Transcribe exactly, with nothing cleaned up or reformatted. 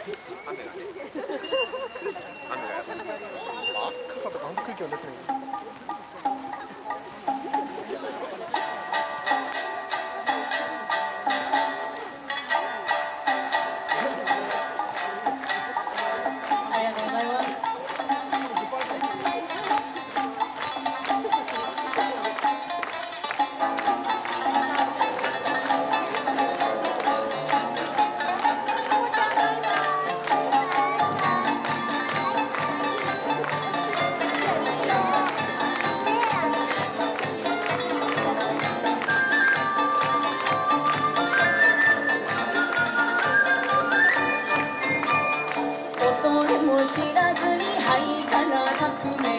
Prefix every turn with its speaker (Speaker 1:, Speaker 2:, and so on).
Speaker 1: 雨がね。雨がやばい。あ、傘とか本当空気読んですね。
Speaker 2: ありがとうございます。恐れも知らずに灰から革命